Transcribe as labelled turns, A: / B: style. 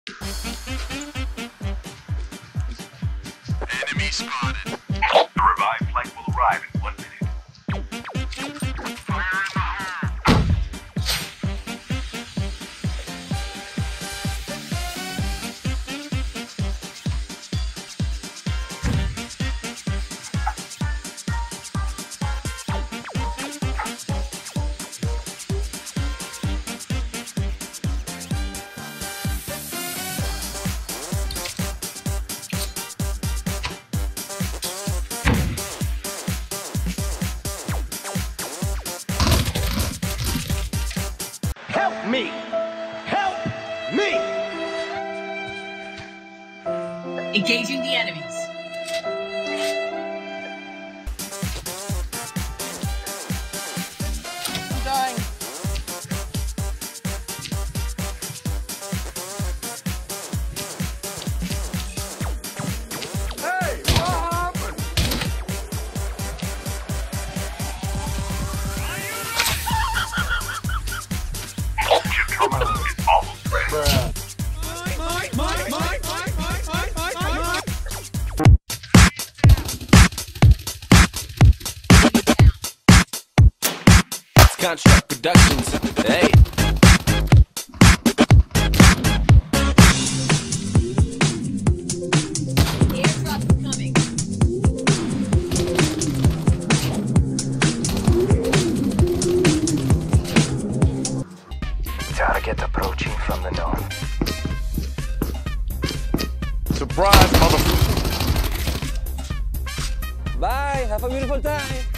A: Enemy spotted. The revived flight will arrive in 1 minute. Fire in the hole.
B: Help me! Help me!
C: Engaging the enemies.
B: I'm dying. Hey! What happened?
A: Chip terminal is almost ready.
D: Construct Productions. Hey.
C: Airdrop coming.
B: Target approaching from the north.
D: Surprise, motherfucker. Bye. Have a beautiful time.